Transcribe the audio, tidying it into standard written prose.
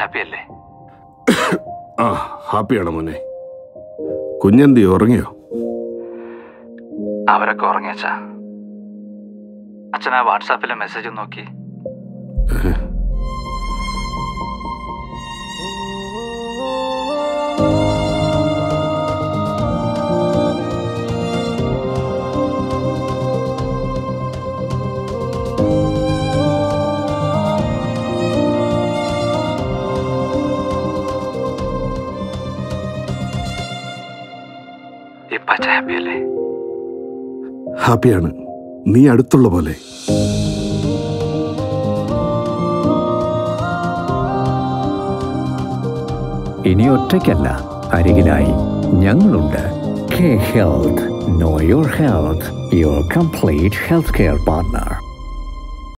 Happy അല്ലേ? ആ, ഹാപ്പിയാണ് മോനെ. കുഞ്ഞെന്തി ഉറങ്ങിയോ? അവരൊക്കെ ഉറങ്ങിയച്ചാ. അച്ഛൻ ആ വാട്സാപ്പിലെ മെസ്സേജ് നോക്കി. ഇപ്പച്ച ഹാപ്പി അല്ലേ? ഹാപ്പിയാണ്, നീ അടുത്തുള്ള പോലെ. ഇനി ഒറ്റയ്ക്കല്ല, അരികിലായി ഞങ്ങളുണ്ട്. K Health. Know your health. Your complete healthcare partner.